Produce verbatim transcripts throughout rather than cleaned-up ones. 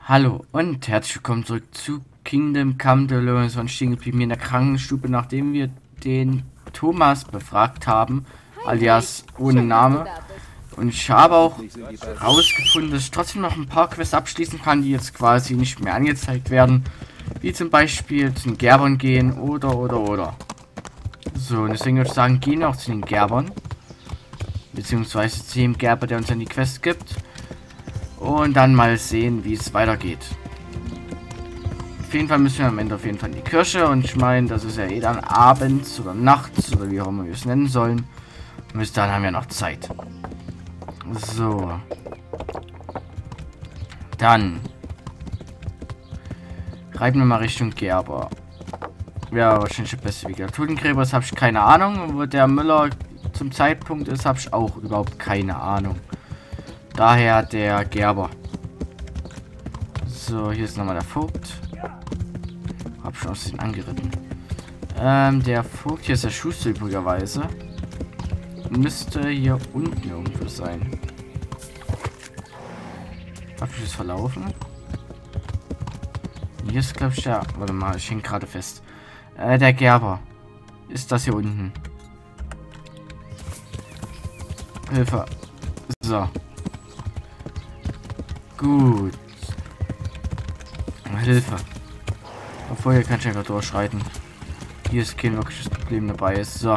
Hallo und herzlich willkommen zurück zu Kingdom Come Deliverance. Von stehen geblieben in der Krankenstube, nachdem wir den Thomas befragt haben, alias ohne Name. Und ich habe auch herausgefunden, dass ich trotzdem noch ein paar Quests abschließen kann, die jetzt quasi nicht mehr angezeigt werden. Wie zum Beispiel zu den Gerbern gehen oder oder oder. So, und deswegen würde ich sagen, gehen wir auch zu den Gerbern. Beziehungsweise zu dem Gerber, der uns dann die Quest gibt. Und dann mal sehen, wie es weitergeht. Auf jeden Fall müssen wir am Ende auf jeden Fall in die Kirche. Und ich meine, das ist ja eh dann abends oder nachts oder wie auch immer wir es nennen sollen. Und bis dann haben wir noch Zeit. So. Dann. Reiten wir mal Richtung Gerber. Ja, wahrscheinlich der beste Weg. Der Totengräber, habe ich keine Ahnung. Wo der Müller zum Zeitpunkt ist, habe ich auch überhaupt keine Ahnung. Daher der Gerber. So, hier ist nochmal der Vogt. Hab schon aus den angeritten. Ähm, der Vogt, hier ist der Schuster übrigerweise. Müsste hier unten irgendwo sein. Hab ich das verlaufen? Hier ist, glaube ich, der. Warte mal, ich hänge gerade fest. Äh, der Gerber. Ist das hier unten? Hilfe. So. Gut. Hilfe. Obwohl, hier kann ich einfach durchschreiten. Hier ist kein wirkliches Problem dabei. Ist so.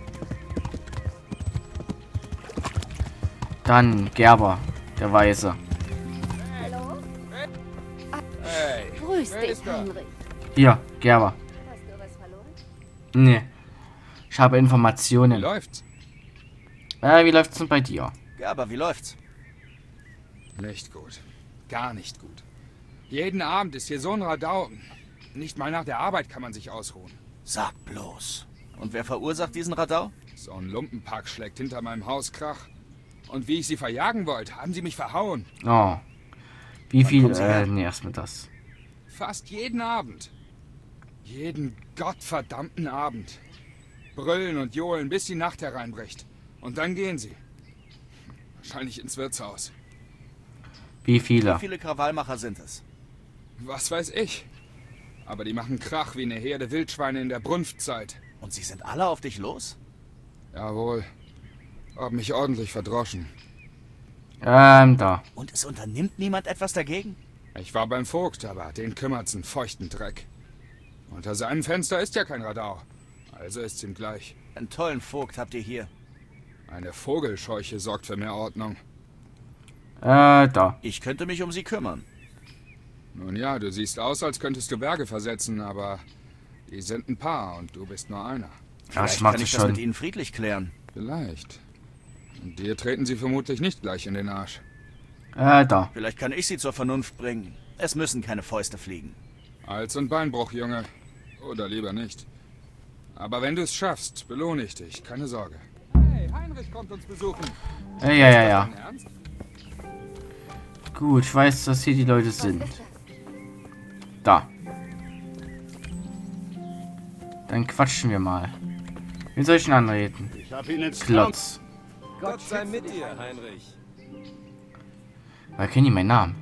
Dann Gerber, der Weise. Hallo? Hey. Grüß dich, Heinrich. Hier, Gerber. Hast du was verloren? Nee. Ich habe Informationen. Wie läuft's? Äh, wie läuft's denn bei dir? Gerber, wie läuft's? Nicht gut. Gar nicht gut. Jeden Abend ist hier so ein Radau. Nicht mal nach der Arbeit kann man sich ausruhen. Sag bloß. Und wer verursacht diesen Radau? So ein Lumpenpack schlägt hinter meinem Haus Krach. Und wie ich sie verjagen wollte, haben sie mich verhauen. Oh. Wie Wann viel? kommen Sie her? Äh, nee, erstmal das. Fast jeden Abend. Jeden gottverdammten Abend. Brüllen und johlen, bis die Nacht hereinbricht. Und dann gehen sie. Wahrscheinlich ins Wirtshaus. Wie viele? Wie viele Krawallmacher sind es? Was weiß ich. Aber die machen Krach wie eine Herde Wildschweine in der Brunftzeit. Und sie sind alle auf dich los? Jawohl. Hab mich ordentlich verdroschen. Ähm, da. Und es unternimmt niemand etwas dagegen? Ich war beim Vogt, aber den kümmert's einen feuchten Dreck. Unter seinem Fenster ist ja kein Radau. Also ist's ihm gleich. Einen tollen Vogt habt ihr hier. Eine Vogelscheuche sorgt für mehr Ordnung. Äh, da. Ich könnte mich um sie kümmern. Nun ja, du siehst aus, als könntest du Berge versetzen, aber die sind ein paar und du bist nur einer. Ja, ich Vielleicht mach kann das ich das mit schon. ihnen friedlich klären. Vielleicht. Und dir treten sie vermutlich nicht gleich in den Arsch. Äh, da. Vielleicht kann ich sie zur Vernunft bringen. Es müssen keine Fäuste fliegen. Hals- und Beinbruch, Junge. Oder lieber nicht. Aber wenn du es schaffst, belohne ich dich. Keine Sorge. Hey, Heinrich kommt uns besuchen. Äh, ja, ja, ja. Dein Ernst? Gut, ich weiß, dass hier die Leute sind. Da. Dann quatschen wir mal. Wie soll ich ihn anreden? Ich hab ihn ins Klotz. Gott sei mit dir, Heinrich. Woher kennen die meinen Namen?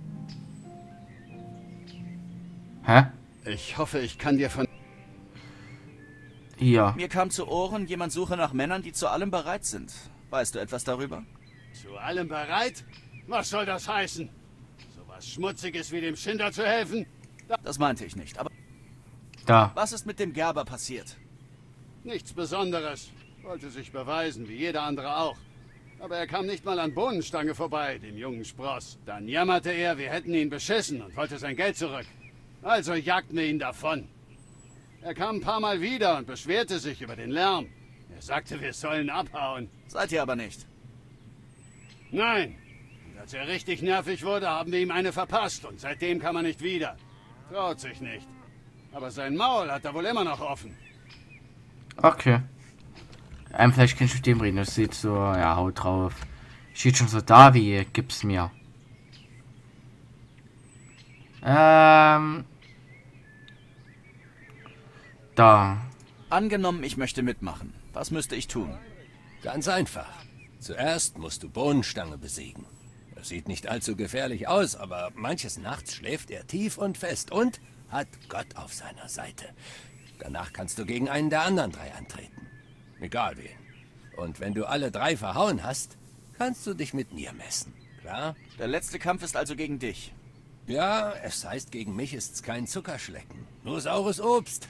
Hä? Ich hoffe, ich kann dir von... Hier. Mir kam zu Ohren, jemand suche nach Männern, die zu allem bereit sind. Weißt du etwas darüber? Zu allem bereit? Was soll das heißen? So was Schmutziges wie dem Schinder zu helfen? Das meinte ich nicht. Aber Da. was ist mit dem Gerber passiert? Nichts Besonderes. Wollte sich beweisen, wie jeder andere auch. Aber er kam nicht mal an Bohnenstange vorbei, dem jungen Spross. Dann jammerte er, wir hätten ihn beschissen und wollte sein Geld zurück. Also jagten wir ihn davon. Er kam ein paar Mal wieder und beschwerte sich über den Lärm. Er sagte, wir sollen abhauen. Seid ihr aber nicht. Nein. Und als er richtig nervig wurde, haben wir ihm eine verpasst und seitdem kam er nicht wieder. Traut sich nicht. Aber sein Maul hat er wohl immer noch offen. Okay. Ähm, vielleicht kann ich mit dem reden. Das sieht so, ja, haut drauf. Steht schon so da, wie gibt's mir. Ähm. Da. Angenommen, ich möchte mitmachen. Was müsste ich tun? Ganz einfach. Zuerst musst du Bohnenstange besiegen. Es sieht nicht allzu gefährlich aus, aber manches Nachts schläft er tief und fest und hat Gott auf seiner Seite. Danach kannst du gegen einen der anderen drei antreten. Egal wen. Und wenn du alle drei verhauen hast, kannst du dich mit mir messen. Klar? Der letzte Kampf ist also gegen dich. Ja, es heißt, gegen mich ist's kein Zuckerschlecken. Nur saures Obst.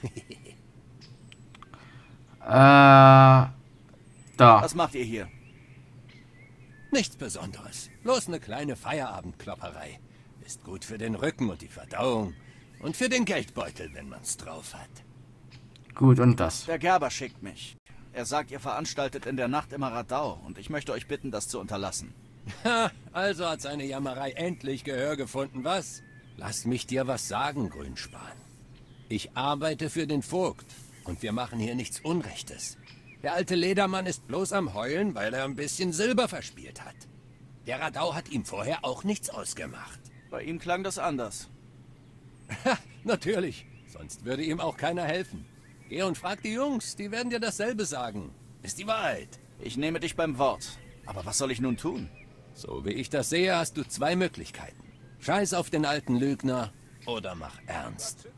äh, da. Was macht ihr hier? Nichts Besonderes. Bloß eine kleine Feierabendklopperei. Ist gut für den Rücken und die Verdauung. Und für den Geldbeutel, wenn man's drauf hat. Gut, und das? Der Gerber schickt mich. Er sagt, ihr veranstaltet in der Nacht immer Radau. Und ich möchte euch bitten, das zu unterlassen. Ha, also hat seine Jammerei endlich Gehör gefunden, was? Lass mich dir was sagen, Grünspan. Ich arbeite für den Vogt. Und wir machen hier nichts Unrechtes. Der alte Ledermann ist bloß am Heulen, weil er ein bisschen Silber verspielt hat. Der Radau hat ihm vorher auch nichts ausgemacht. Bei ihm klang das anders. Ha, natürlich. Sonst würde ihm auch keiner helfen. Geh und frag die Jungs, die werden dir dasselbe sagen. Ist die Wahrheit. Ich nehme dich beim Wort. Aber was soll ich nun tun? So wie ich das sehe, hast du zwei Möglichkeiten. Scheiß auf den alten Lügner oder mach ernst.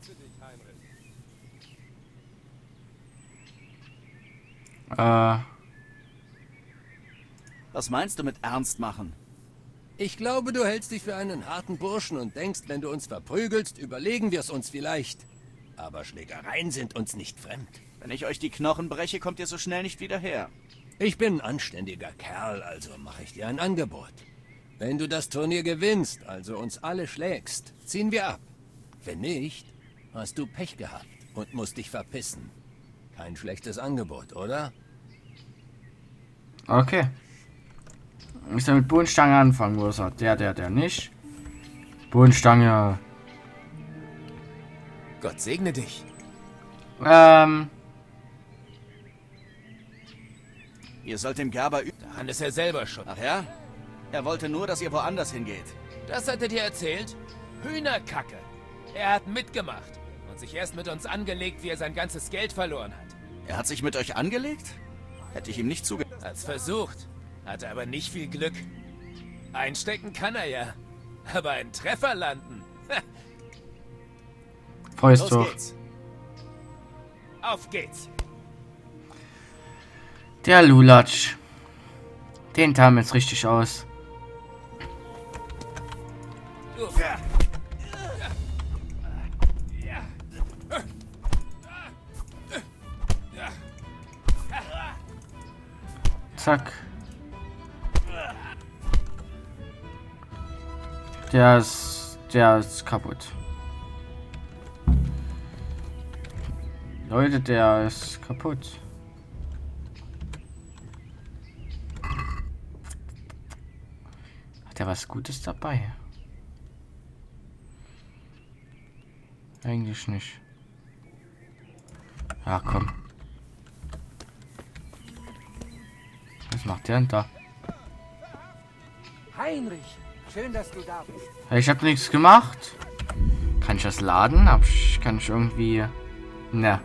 Äh. Was meinst du mit ernst machen? Ich glaube, du hältst dich für einen harten Burschen und denkst, wenn du uns verprügelst, überlegen wir es uns vielleicht. Aber Schlägereien sind uns nicht fremd. Wenn ich euch die Knochen breche, kommt ihr so schnell nicht wieder her. Ich bin ein anständiger Kerl, also mache ich dir ein Angebot. Wenn du das Turnier gewinnst, also uns alle schlägst, ziehen wir ab. Wenn nicht, hast du Pech gehabt und musst dich verpissen. Kein schlechtes Angebot, oder? Okay. Ich soll mit Bohnenstange anfangen, wo es hat. Der, der, der nicht. Bohnenstange. Gott segne dich. Ähm. Ihr sollt dem Gerber üben. Daran ist er selber schon. Ach ja? Er wollte nur, dass ihr woanders hingeht. Das hat er dir erzählt? Hühnerkacke. Er hat mitgemacht und sich erst mit uns angelegt, wie er sein ganzes Geld verloren hat. Er hat sich mit euch angelegt? Hätte ich ihm nicht zugehört. Hat's versucht, hatte aber nicht viel Glück. Einstecken kann er ja, aber einen Treffer landen. Fäust Los hoch. geht's. Auf geht's. Der Lulatsch. Den taten wir jetzt richtig aus. Uff. Zack. Der ist, der ist kaputt. Leute, der ist kaputt. Hat er was Gutes dabei? Eigentlich nicht. Ja, komm. Was macht der denn da? Heinrich, schön, dass du da bist. Ich habe nichts gemacht. Kann ich das laden? Hab ich, kann ich irgendwie... Ne.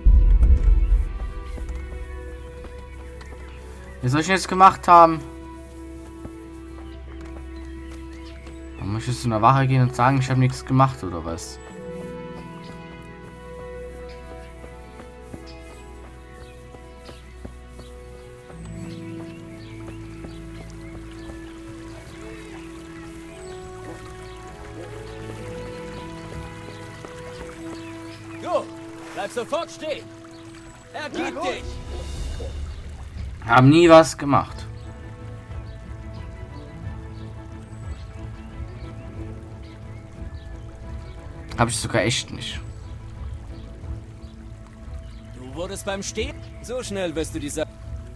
Was soll ich jetzt gemacht haben? Man muss jetzt zu einer Wache gehen und sagen, ich habe nichts gemacht oder was? Du, bleib sofort stehen. Ergib dich. Haben nie was gemacht. Habe ich sogar echt nicht. Du wurdest beim Stehen. So schnell wirst du dieser...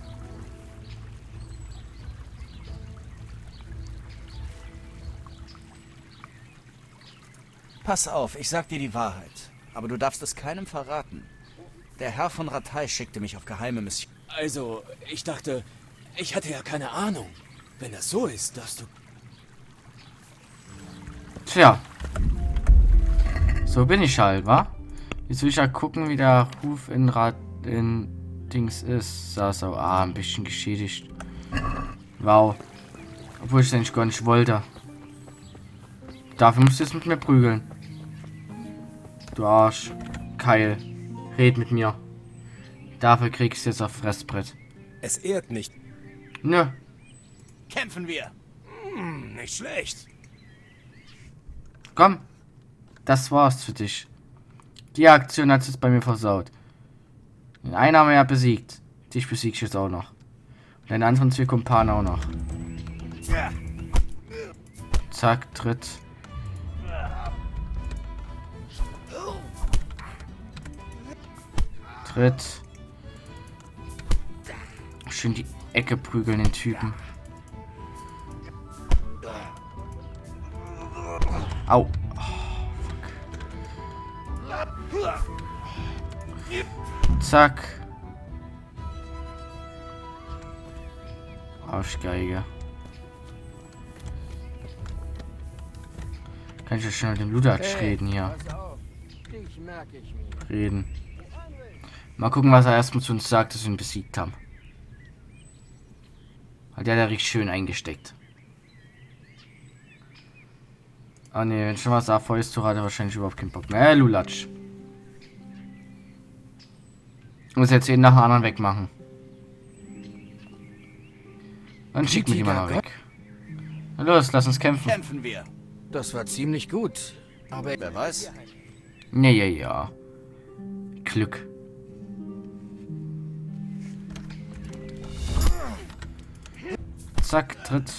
Pass auf, ich sag dir die Wahrheit. Aber du darfst es keinem verraten. Der Herr von Rattay schickte mich auf geheime Mission. Also, ich dachte, ich hatte ja keine Ahnung. Wenn das so ist, darfst du... Tja. So bin ich halt, wa? Jetzt will ich ja gucken, wie der Ruf in Rad in Dings ist. So, so, ah, ein bisschen geschädigt. Wow. Obwohl ich es eigentlich gar nicht wollte. Dafür musst du jetzt mit mir prügeln. Du Arsch. Keil. Red mit mir. Dafür kriegst du jetzt auf Fressbrett. Es ehrt nicht. Nö. Kämpfen wir. Hm, nicht schlecht. Komm. Das war's für dich. Die Aktion hat es bei mir versaut. Den einen haben wir ja besiegt. Dich besieg ich jetzt auch noch. Und den anderen zwei Kumpanen auch noch. Zack, Tritt. Tritt. Schön die Ecke prügeln, den Typen. Au. Oh, fuck. Zack. Arschgeige. Kann ich ja schon mit dem Ludatsch reden hier. Reden. Mal gucken, was er erstmal zu uns sagt, dass wir ihn besiegt haben. Weil der hat ja richtig schön eingesteckt. Ah ne, wenn schon was da ist, hat er wahrscheinlich überhaupt keinen Bock mehr. Äh, Lulatsch. Muss jetzt jeden nach dem anderen wegmachen. Dann schickt mich jemand mal weg. Na los, lass uns kämpfen. Kämpfen wir. Das war ziemlich gut. Aber Wer weiß? Ja, ja, ja. Glück. Zack, Tritt.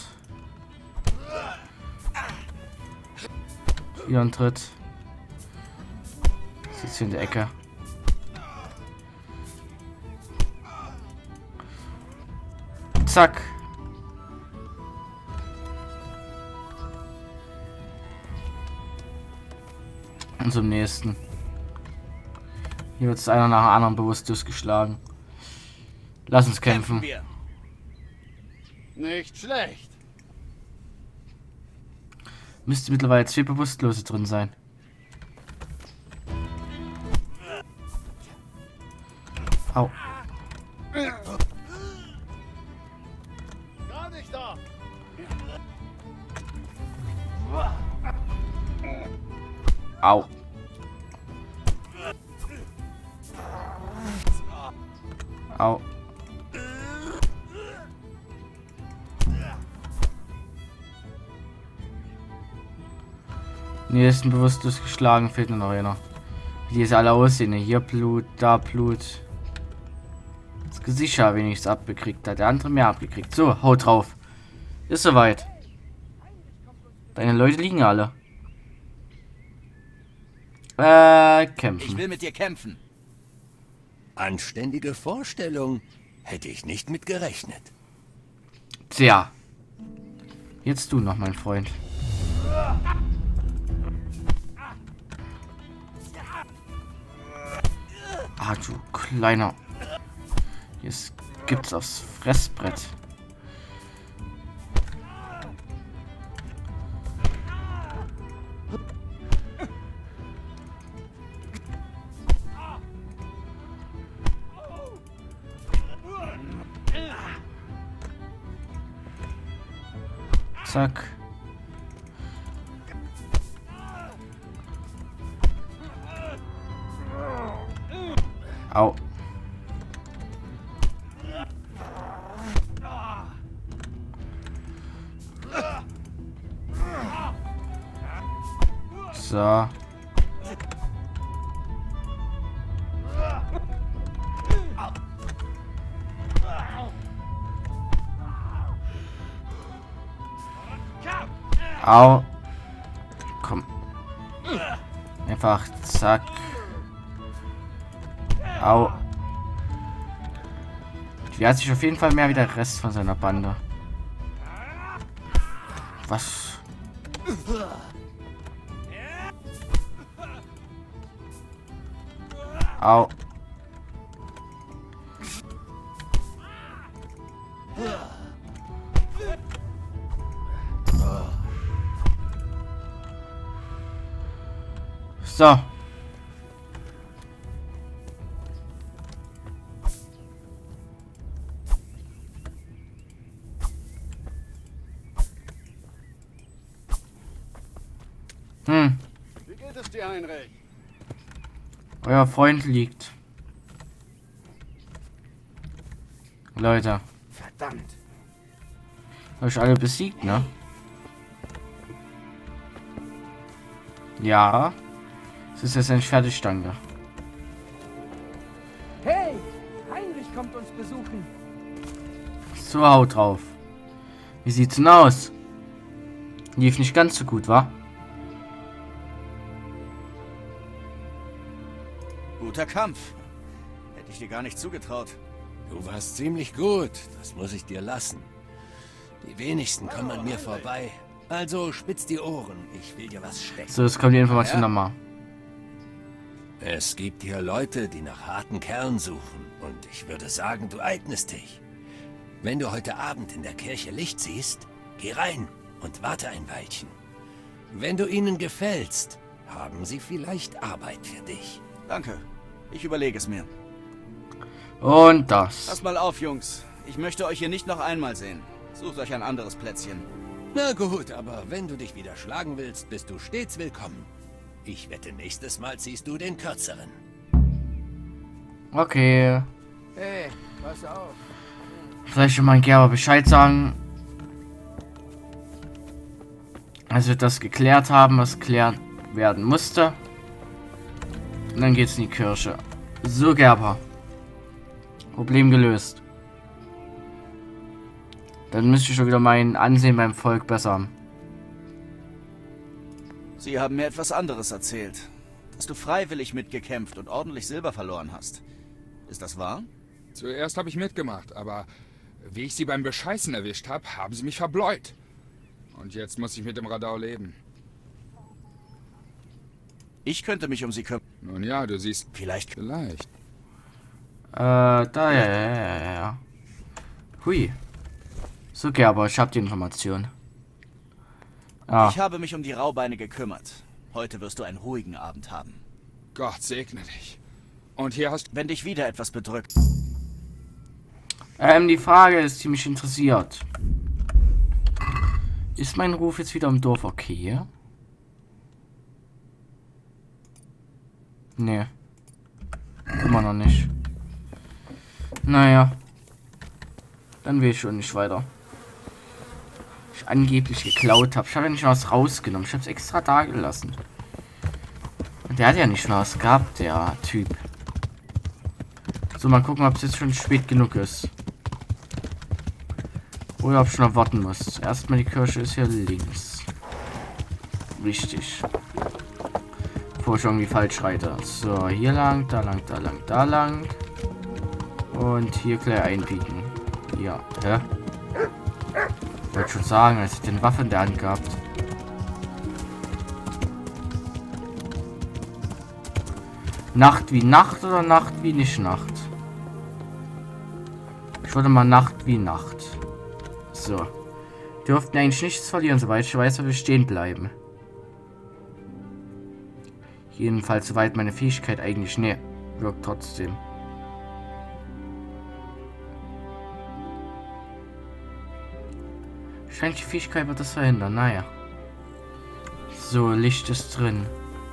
Hier ein Tritt. Sitzt hier in der Ecke. Zack. Und zum nächsten. Hier wird es einer nach dem anderen bewusstlos geschlagen. Lass uns kämpfen. Kämpfen wir. Nicht schlecht. Müsste mittlerweile zwei Bewusstlose drin sein. Au. Gar nicht da. Au. Au. Nee, ist ein bewusstlos geschlagen, fehlt nur noch einer. Wie die jetzt alle aussehen. Hier Blut, da Blut. Das Gesicht ja wenigstens abgekriegt hat. Der andere mehr abgekriegt. So, haut drauf. Ist soweit. Deine Leute liegen alle. Äh, kämpfen. Ich will mit dir kämpfen. Anständige Vorstellung. Hätte ich nicht mit gerechnet. Tja. Jetzt du noch, mein Freund. Ah, du kleiner. Jetzt gibt's aufs Fressbrett. Zack. Au. So. Au. Komm. Einfach zack. Au. Die hat sich auf jeden Fall mehr wie der Rest von seiner Bande. Was? Au. So. geht es dir, Heinrich? Euer Freund liegt. Leute. Verdammt. Euch alle besiegt, ne? Ja. Es ist jetzt ein Fertigstange. Hey, Heinrich kommt uns besuchen. So, haut drauf. Wie sieht's denn aus? Lief nicht ganz so gut, wa? Guter Kampf. Hätte ich dir gar nicht zugetraut. Du warst ziemlich gut, das muss ich dir lassen. Die wenigsten kommen an mir vorbei. Also spitz die Ohren, ich will dir was stecken. So, jetzt kommt die Information Ja. nochmal. Es gibt hier Leute, die nach harten Kerlen suchen. Und ich würde sagen, du eignest dich. Wenn du heute Abend in der Kirche Licht siehst, geh rein und warte ein Weilchen. Wenn du ihnen gefällst, haben sie vielleicht Arbeit für dich. Danke. Ich überlege es mir. Und das. Pass mal auf, Jungs. Ich möchte euch hier nicht noch einmal sehen. Sucht euch ein anderes Plätzchen. Na gut, aber wenn du dich wieder schlagen willst, bist du stets willkommen. Ich wette, nächstes Mal ziehst du den kürzeren. Okay. Hey, pass auf. Vielleicht schon mal ein Gerber Bescheid sagen. Als wir das geklärt haben, was klärt werden musste. Und dann geht's in die Kirche. So, Gerber. Problem gelöst. Dann müsste ich schon wieder mein Ansehen beim Volk bessern. Sie haben mir etwas anderes erzählt. Dass du freiwillig mitgekämpft und ordentlich Silber verloren hast. Ist das wahr? Zuerst habe ich mitgemacht, aber wie ich sie beim Bescheißen erwischt habe, haben sie mich verbleut. Und jetzt muss ich mit dem Radau leben. Ich könnte mich um sie kümmern. Nun ja, du siehst... Vielleicht. Vielleicht. Äh, da, ja, ja, ja, ja. Hui. So, Gerber, ich hab die Information. Ah, Ich habe mich um die Raubeine gekümmert. Heute wirst du einen ruhigen Abend haben. Gott segne dich. Und hier hast... Wenn dich wieder etwas bedrückt. ähm, die Frage ist, die mich interessiert. Ist mein Ruf jetzt wieder im Dorf okay? Nee. Immer noch nicht. Naja. Dann will ich schon nicht weiter. Ich angeblich geklaut habe. Ich habe ja nicht was rausgenommen. Ich habe es extra da gelassen. Und der hat ja nicht was gehabt, der Typ. So, mal gucken, ob es jetzt schon spät genug ist. Oder ob ich noch warten muss. Erstmal die Kirche ist hier links. Richtig. Bevor ich irgendwie falsch reite. So, hier lang, da lang, da lang, da lang. Und hier gleich einbiegen. Ja, hä? Ich wollte schon sagen, als ich den Waffe in der Hand gehabt. Nacht wie Nacht oder Nacht wie nicht Nacht? Ich wollte mal Nacht wie Nacht. So. Dürften eigentlich nichts verlieren, soweit ich weiß, weil wir stehen bleiben. Jedenfalls, soweit meine Fähigkeit eigentlich ne wirkt trotzdem. Scheint die Fähigkeit wird das verhindern, naja. So, Licht ist drin.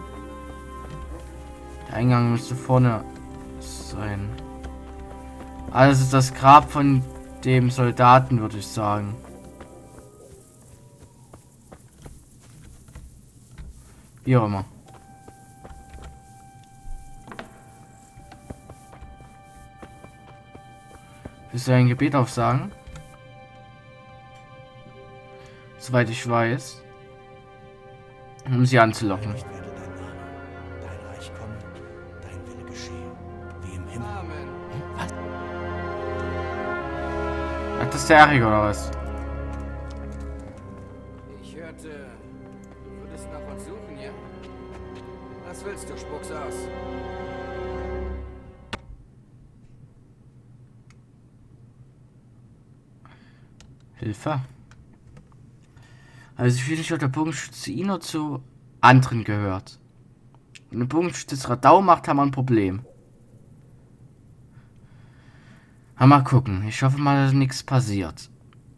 Der Eingang müsste vorne sein. Also ist das Grab von dem Soldaten, würde ich sagen. Wie auch immer. Willst du ein Gebet aufsagen? Soweit ich weiß. Um sie anzulocken. Geheiligt werde dein Name, dein Reich komme, dein Wille geschehe, wie im Himmel. Amen. Was? Hat das der Erik oder was? Ich hörte, du würdest nach uns suchen, ja? Was willst du, spuck's aus? Hilfe. Also ich will nicht, ob der Bogenschütze ihn oder zu anderen gehört. Wenn der Bogenschütze Radau macht, haben wir ein Problem. Aber mal gucken. Ich hoffe mal, dass nichts passiert.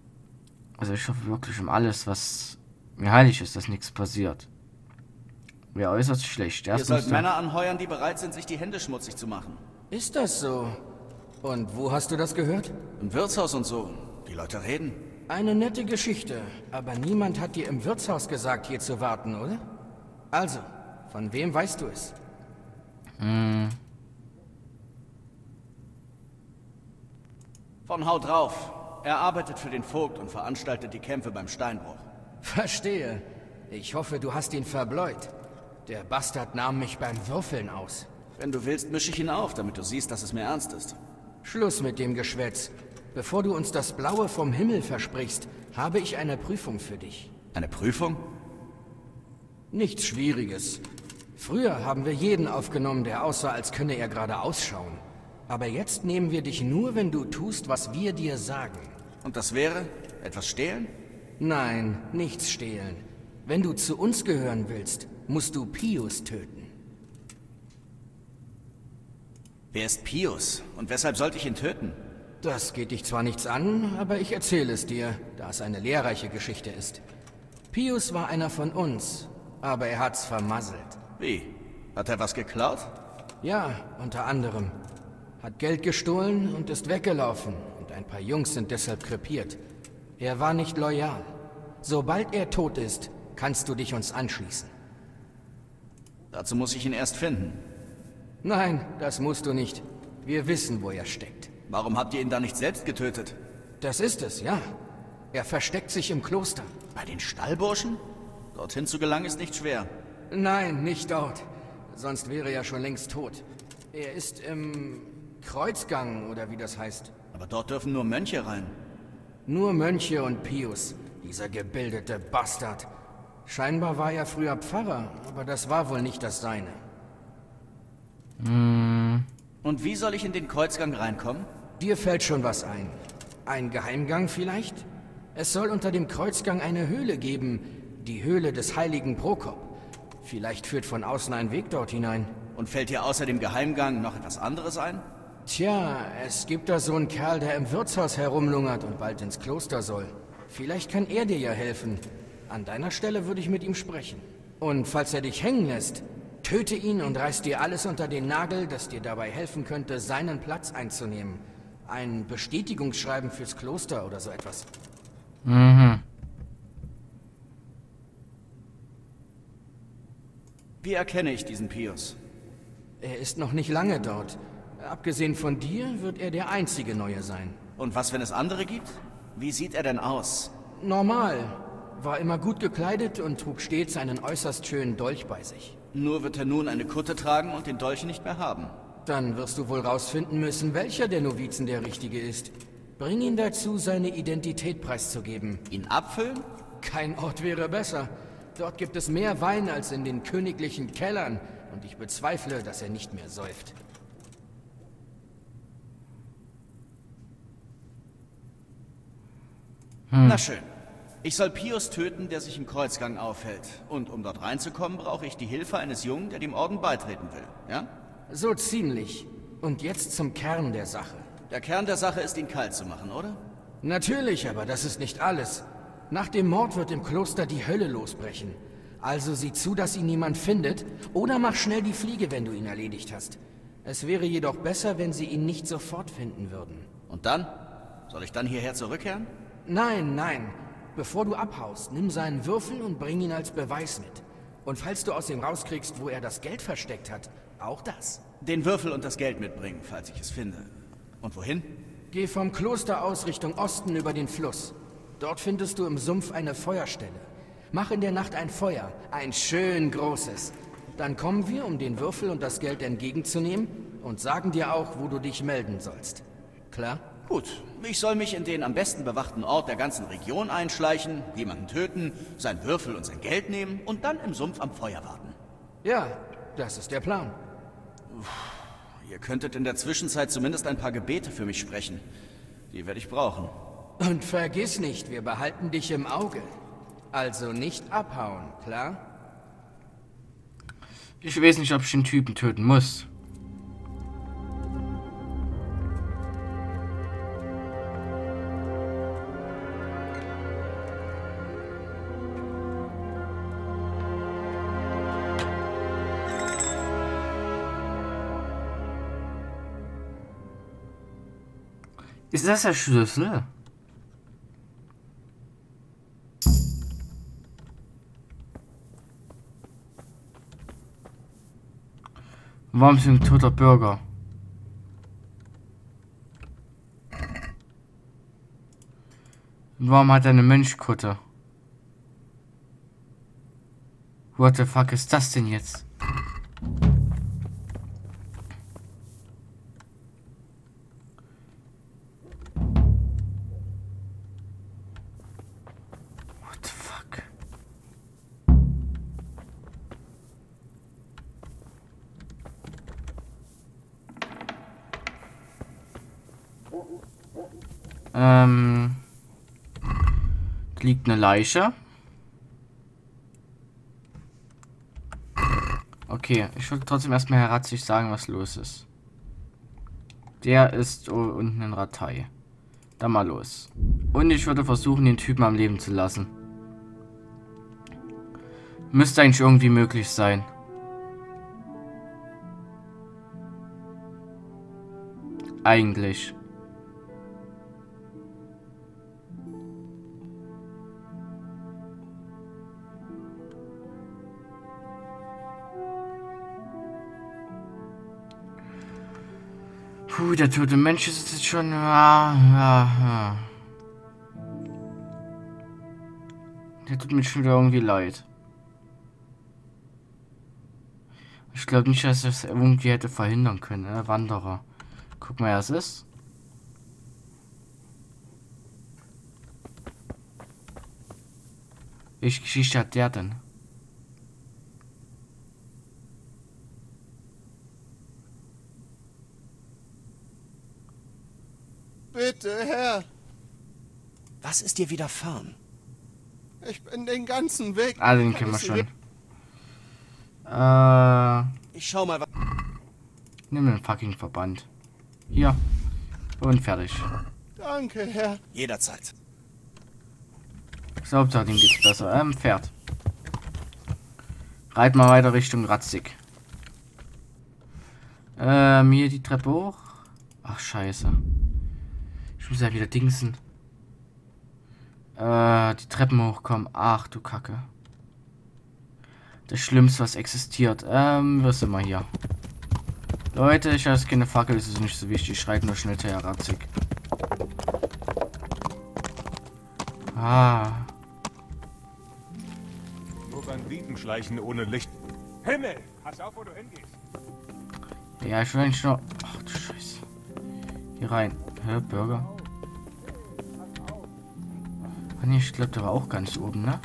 Also ich hoffe wirklich um alles, was mir heilig ist, dass nichts passiert. Ja, äußerst schlecht. Ihr Erst sollt musst du- Männer anheuern, die bereit sind, sich die Hände schmutzig zu machen. Ist das so? Und wo hast du das gehört? Im Wirtshaus und so. Die Leute reden. Eine nette Geschichte, aber niemand hat dir im Wirtshaus gesagt, hier zu warten, oder? Also, von wem weißt du es? Hm. Von Haut drauf. Er arbeitet für den Vogt und veranstaltet die Kämpfe beim Steinbruch. Verstehe. Ich hoffe, du hast ihn verbleut. Der Bastard nahm mich beim Würfeln aus. Wenn du willst, mische ich ihn auf, damit du siehst, dass es mir ernst ist. Schluss mit dem Geschwätz. Bevor du uns das Blaue vom Himmel versprichst, habe ich eine Prüfung für dich. Eine Prüfung? Nichts Schwieriges. Früher haben wir jeden aufgenommen, der aussah, als könne er gerade ausschauen. Aber jetzt nehmen wir dich nur, wenn du tust, was wir dir sagen. Und das wäre? Etwas stehlen? Nein, nichts stehlen. Wenn du zu uns gehören willst, musst du Pius töten. Wer ist Pius? Und weshalb sollte ich ihn töten? Das geht dich zwar nichts an, aber ich erzähle es dir, da es eine lehrreiche Geschichte ist. Pius war einer von uns, aber er hat's vermasselt. Wie? Hat er was geklaut? Ja, unter anderem. Hat Geld gestohlen und ist weggelaufen, und ein paar Jungs sind deshalb krepiert. Er war nicht loyal. Sobald er tot ist, kannst du dich uns anschließen. Dazu muss ich ihn erst finden. Nein, das musst du nicht. Wir wissen, wo er steckt. Warum habt ihr ihn dann nicht selbst getötet? Das ist es, ja. Er versteckt sich im Kloster. Bei den Stallburschen? Dorthin zu gelangen ist nicht schwer. Nein, nicht dort. Sonst wäre er schon längst tot. Er ist im Kreuzgang, oder wie das heißt. Aber dort dürfen nur Mönche rein. Nur Mönche und Pius, dieser gebildete Bastard. Scheinbar war er früher Pfarrer, aber das war wohl nicht das Seine. Hm. Und wie soll ich in den Kreuzgang reinkommen? Dir fällt schon was ein. Ein Geheimgang vielleicht? Es soll unter dem Kreuzgang eine Höhle geben, die Höhle des heiligen Prokop. Vielleicht führt von außen ein Weg dort hinein. Und fällt dir außer dem Geheimgang noch etwas anderes ein? Tja, es gibt da so einen Kerl, der im Wirtshaus herumlungert und bald ins Kloster soll. Vielleicht kann er dir ja helfen. An deiner Stelle würde ich mit ihm sprechen. Und falls er dich hängen lässt, töte ihn und reiß dir alles unter den Nagel, das dir dabei helfen könnte, seinen Platz einzunehmen. Ein Bestätigungsschreiben fürs Kloster oder so etwas. Mhm. Wie erkenne ich diesen Pius? Er ist noch nicht lange dort. Abgesehen von dir wird er der einzige Neue sein. Und was, wenn es andere gibt? Wie sieht er denn aus? Normal. War immer gut gekleidet und trug stets einen äußerst schönen Dolch bei sich. Nur wird er nun eine Kutte tragen und den Dolch nicht mehr haben. Dann wirst du wohl rausfinden müssen, welcher der Novizen der Richtige ist. Bring ihn dazu, seine Identität preiszugeben. Ihn abfüllen? Kein Ort wäre besser. Dort gibt es mehr Wein als in den königlichen Kellern. Und ich bezweifle, dass er nicht mehr säuft. Hm. Na schön. Ich soll Pius töten, der sich im Kreuzgang aufhält. Und um dort reinzukommen, brauche ich die Hilfe eines Jungen, der dem Orden beitreten will. Ja? So ziemlich. Und jetzt zum Kern der Sache. Der Kern der Sache ist, ihn kalt zu machen, oder? Natürlich, aber das ist nicht alles. Nach dem Mord wird im Kloster die Hölle losbrechen. Also sieh zu, dass ihn niemand findet, oder mach schnell die Fliege, wenn du ihn erledigt hast. Es wäre jedoch besser, wenn sie ihn nicht sofort finden würden. Und dann? Soll ich dann hierher zurückkehren? Nein, nein. Bevor du abhaust, nimm seinen Würfel und bring ihn als Beweis mit. Und falls du aus ihm rauskriegst, wo er das Geld versteckt hat, auch das. Den Würfel und das Geld mitbringen, falls ich es finde. Und wohin? Geh vom Kloster aus Richtung Osten über den Fluss. Dort findest du im Sumpf eine Feuerstelle. Mach in der Nacht ein Feuer, ein schön großes. Dann kommen wir, um den Würfel und das Geld entgegenzunehmen und sagen dir auch, wo du dich melden sollst. Klar? Gut, ich soll mich in den am besten bewachten Ort der ganzen Region einschleichen, jemanden töten, seinen Würfel und sein Geld nehmen und dann im Sumpf am Feuer warten. Ja, das ist der Plan. Ihr könntet in der Zwischenzeit zumindest ein paar Gebete für mich sprechen. Die werde ich brauchen. Und vergiss nicht, wir behalten dich im Auge. Also nicht abhauen, klar? Ich weiß nicht, ob ich den Typen töten muss. Ist das der Schlüssel? Warum ist ein toter Bürger? Warum hat er eine Mönchkutte? What the fuck ist das denn jetzt? What the fuck? Ähm... Liegt eine Leiche. Okay, ich wollte trotzdem erstmal herzlich sagen, was los ist. Der ist unten in Ratei. Dann mal los. Und ich würde versuchen, den Typen am Leben zu lassen. Müsste eigentlich irgendwie möglich sein. Eigentlich. Puh, der tote Mensch ist jetzt schon... Ja, ja, ja. Der tut mir schon wieder irgendwie leid. Ich glaube nicht, dass das irgendwie hätte verhindern können, ne? Wanderer. Guck mal, wer es ist. Welche Geschichte hat der denn? Bitte, Herr. Was ist dir widerfahren? Ich bin den ganzen Weg. Ah, den kennen wir schon. Äh. Ich schau mal, was... Nimm den fucking Verband. Hier. Und fertig. Danke, Herr. Jederzeit. So, Hauptsache, dem geht's besser. Ähm, Pferd. Reit mal weiter Richtung Ratzig. Ähm, hier die Treppe hoch. Ach, scheiße. Ich muss ja wieder dingsen. Äh, die Treppen hochkommen. Ach, du Kacke. Das Schlimmste, was existiert. Ähm, was sind wir hier? Leute, ich habe keine Fackel, das ist nicht so wichtig. Ich schreibe nur schnell zu Herr Ratzig. Ah. Nur Banditen schleichen ohne Licht. Himmel! Pass auf, wo du hingehst. Ja, ich will eigentlich nur... Ach du Scheiße. Hier rein. Hä, Burger? Ah, nee, ich glaube, der war auch ganz oben, ne?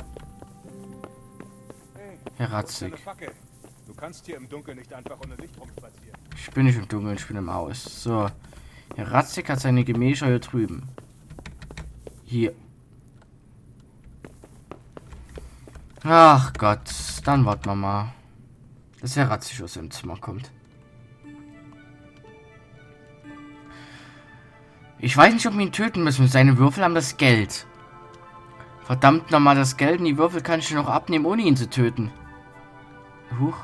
Herr Ratzig. Du kannst hier im Dunkeln nicht einfach ohne Licht rumspazieren. Ich bin nicht im Dunkeln, ich bin im Haus. So. Herr Ratzig hat seine Gemächer hier drüben. Hier. Ach Gott, dann warten wir mal, dass Herr Ratzig aus dem Zimmer kommt. Ich weiß nicht, ob wir ihn töten müssen. Seine Würfel haben das Geld. Verdammt nochmal, das Geld und die Würfel kann ich noch abnehmen, ohne ihn zu töten. Huch.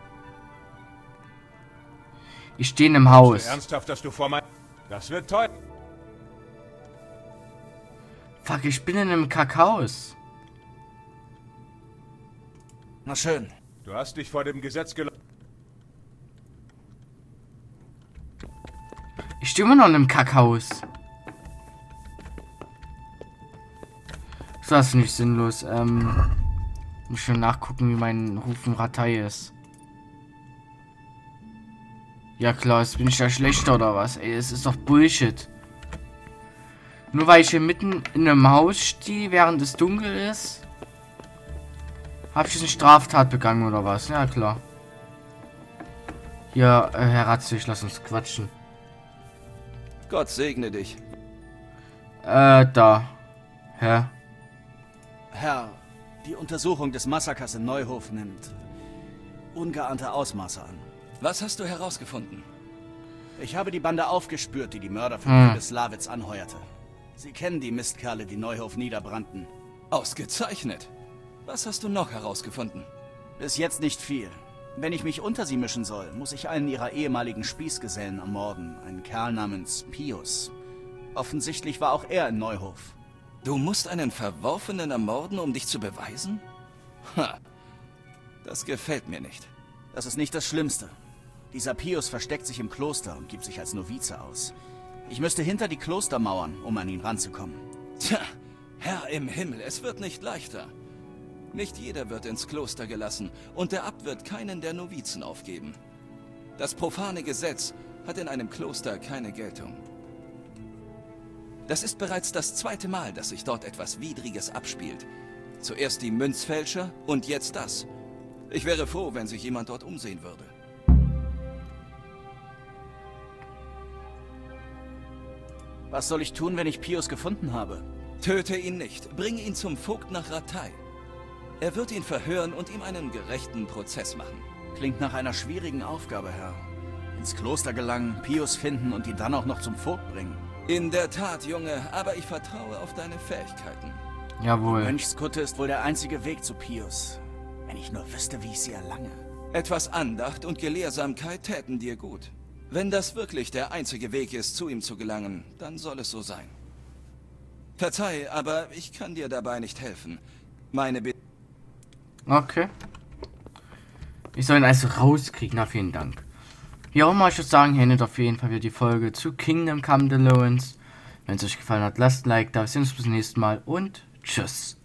Ich stehe im Haus. Ernsthaft, dass du vor mein... Das wird toll. Fuck, ich bin in einem Kackhaus. Na schön. Du hast dich vor dem Gesetz gel... Ich stehe immer noch in einem Kackhaus. So, das ist nicht sinnlos. Ähm, muss schon nachgucken, wie mein Ruf in Ratei ist. Ja klar, jetzt bin ich da schlechter oder was? Ey, es ist doch Bullshit. Nur weil ich hier mitten in einem Haus stehe, während es dunkel ist, habe ich jetzt eine Straftat begangen oder was? Ja klar. Ja, äh, Herr Ratzig, lass uns quatschen. Gott segne dich. Äh, da. Hä? Herr, die Untersuchung des Massakers in Neuhof nimmt ungeahnte Ausmaße an. Was hast du herausgefunden? Ich habe die Bande aufgespürt, die die Mörder von Hm. Pribislawitz anheuerte. Sie kennen die Mistkerle, die Neuhof niederbrannten. Ausgezeichnet. Was hast du noch herausgefunden? Bis jetzt nicht viel. Wenn ich mich unter sie mischen soll, muss ich einen ihrer ehemaligen Spießgesellen ermorden. Einen Kerl namens Pius. Offensichtlich war auch er in Neuhof. Du musst einen Verworfenen ermorden, um dich zu beweisen? Ha, das gefällt mir nicht. Das ist nicht das Schlimmste. Dieser Pius versteckt sich im Kloster und gibt sich als Novize aus. Ich müsste hinter die Klostermauern, um an ihn ranzukommen. Tja, Herr im Himmel, es wird nicht leichter. Nicht jeder wird ins Kloster gelassen und der Abt wird keinen der Novizen aufgeben. Das profane Gesetz hat in einem Kloster keine Geltung. Das ist bereits das zweite Mal, dass sich dort etwas Widriges abspielt. Zuerst die Münzfälscher und jetzt das. Ich wäre froh, wenn sich jemand dort umsehen würde. Was soll ich tun, wenn ich Pius gefunden habe? Töte ihn nicht. Bringe ihn zum Vogt nach Rattay. Er wird ihn verhören und ihm einen gerechten Prozess machen. Klingt nach einer schwierigen Aufgabe, Herr. Ins Kloster gelangen, Pius finden und ihn dann auch noch zum Vogt bringen. In der Tat, Junge, aber ich vertraue auf deine Fähigkeiten. Jawohl. Die Mönchskutte ist wohl der einzige Weg zu Pius. Wenn ich nur wüsste, wie ich sie erlange. Etwas Andacht und Gelehrsamkeit täten dir gut. Wenn das wirklich der einzige Weg ist, zu ihm zu gelangen, dann soll es so sein. Verzeih, aber ich kann dir dabei nicht helfen. Meine Bitte... Okay. Ich soll ihn also rauskriegen. Na, vielen Dank. Ja, auch mal, ich würde sagen, hier endet auf jeden Fall wieder die Folge zu Kingdom Come Deliverance. Wenn es euch gefallen hat, lasst ein Like da. Wir sehen uns bis zum nächsten Mal und tschüss.